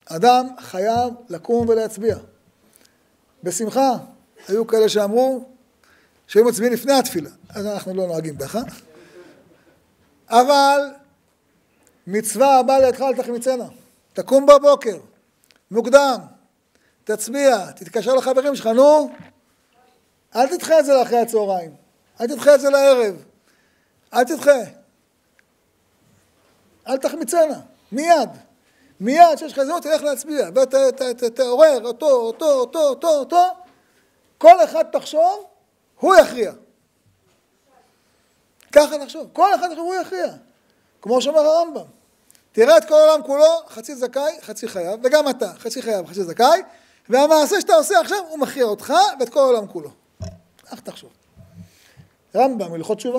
אדם חייב לקום ולהצביע. בשמחה, היו כאלה שאמרו שהיו מצביעים לפני התפילה, אז אנחנו לא נוהגים ככה. אבל מצווה הבאה לידך אל תחמיצנה. תקום בבוקר, מוקדם, תצביע, תתקשר לחברים שלך, נו, אל תדחה את זה לאחרי הצהריים, אל תדחה את זה לערב, אל תדחה, אל תחמיצנה, מיד שיש לך זהו, תלך להצביע, ותעורר אותו, כל אחד תחשוב, הוא יכריע. ככה תחשוב, כל אחד תחשוב, הוא יכריע. כמו שאומר הרמב"ם, תראה את כל העולם כולו, חצי זכאי, חצי חייב, וגם אתה, חצי חייב, חצי זכאי, והמעשה שאתה עושה עכשיו, הוא מכריע אותך ואת כל העולם כולו. איך תחשוב? רמב"ם, הלכות תשובה.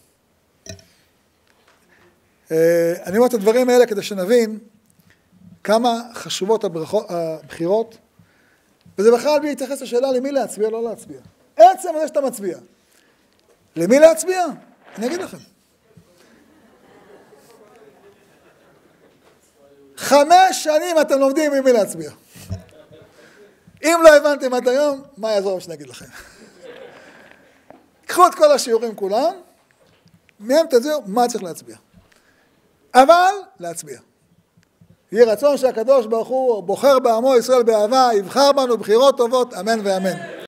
אני אומר את הדברים האלה כדי שנבין כמה חשובות הבחירות, וזה בכלל בלי להתייחס לשאלה למי להצביע או לא להצביע. עצם זה שאתה מצביע. למי להצביע? אני אגיד לכם. 5 שנים אתם לומדים ממי להצביע. אם לא הבנתם עד היום, מה יעזור שאני אגיד לכם? קחו את כל השיעורים כולם, מהם תצביעו מה צריך להצביע. אבל להצביע. יהי רצון שהקדוש ברוך הוא בוחר בעמו ישראל באהבה, יבחר בנו בחירות טובות, אמן ואמן.